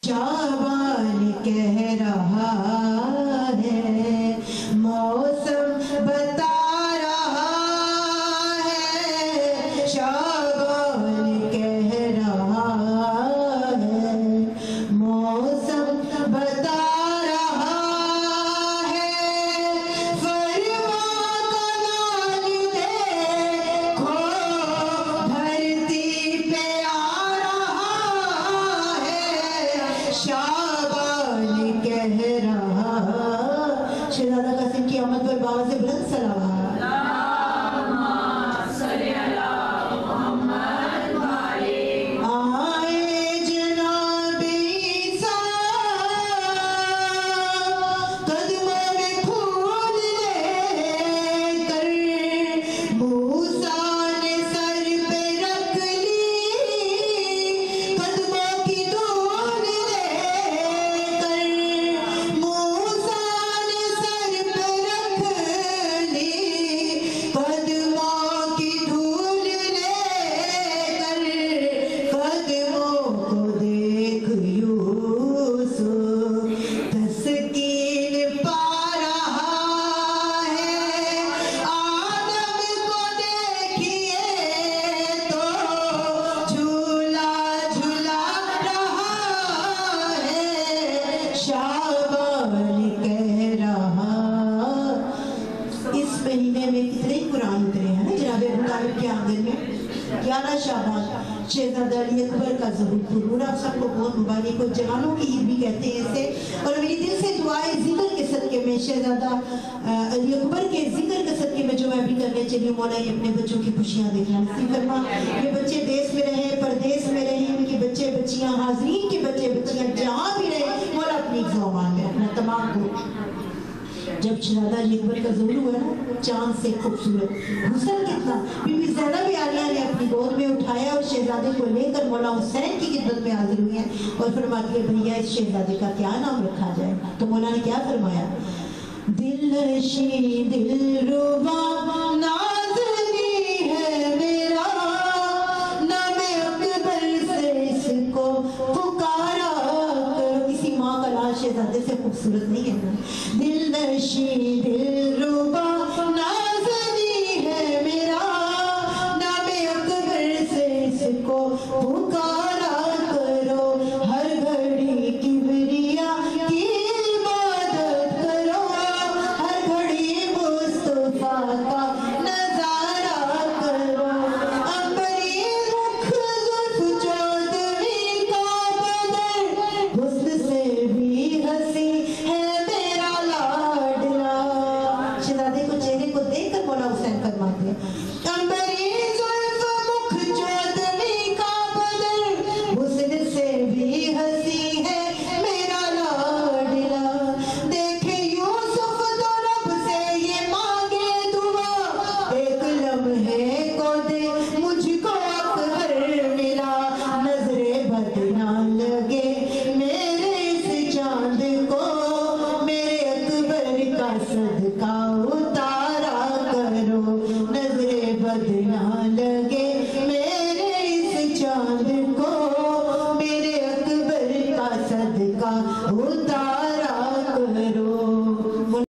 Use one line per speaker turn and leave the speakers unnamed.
शाबान कह रहा है, मौसम बता रहा है, शाबान कह रहा है, मौसम बता रहा है, फरमा कमाल देखो धरती पे आ रहा है, शाबान कह रहा। शहजादा कासिम की आमद पर बाबा से बुलंद सलावत। शहजादा अली अकबर का ज़हूर आप सबको बहुत मुबारक हो। जवानों की ईद भी कहते हैं इसे। और मेरी दिल से दुआएं जिक्र के सदके में शहजादा अली अकबर के जिक्र के सदके में जो मैं भी करने चली हूँ, मौला ये अपने बच्चों की खुशियाँ देखना नसीब फरमा। ये बच्चे देश में रहे, परदेश में रहे, उनके बच्चे बच्चियाँ, हाजरीन के बच्चे बच्चियाँ जहाँ भी रहे, मौला अपनी ज़ुबान में अपना तमाम को। जब शहजादा अली अकबर का ज़हूर हुआ ना, चांद से खूबसूरत हुस्न कितना, बीबी ज़ैनब आलिया ने अपनी गोद में उठाया और शहजादे को लेकर मौला हुसैन की खिदमत में हाजिर हुई हैं और फरमाती है भैया इस शहजादे का क्या नाम रखा जाए। तो मौला ने क्या फरमाया, दिलनशी दिलरुबा नाज़नी है मेरा, नामे अकबर से इसको पुकारा। किसी माँ का लाल शहजादे से खूबसूरत नहीं है ना। दिलनशी दिलरुबा नाज़नी है मेरा, नामे अकबर से इसको पुकारा करो, हर घड़ी किबरिया की इबादत करो, हर घड़ी मुस्तफा का नजारा करो। अंबरी रुख जुल्फ चौदवी का बदर, हुस्न से भी हंसी है मेरा लाडला। शहजादे को चेहरे को देखकर मौला हुसैन फरमाते हैं, अंबरी जुल्फ मुख चौदवी का बदर, हुस्न से भी हंसी है मेरा लाडला। देखे यूसुफ तो रब से ये मांगे दुआ, एक लम्हे को दे मुझको अकबर मिला, नजरे बद ना लगे मेरे इस चांद को, मेरे अकबर का सदका उतारा करो, नजरे बद ना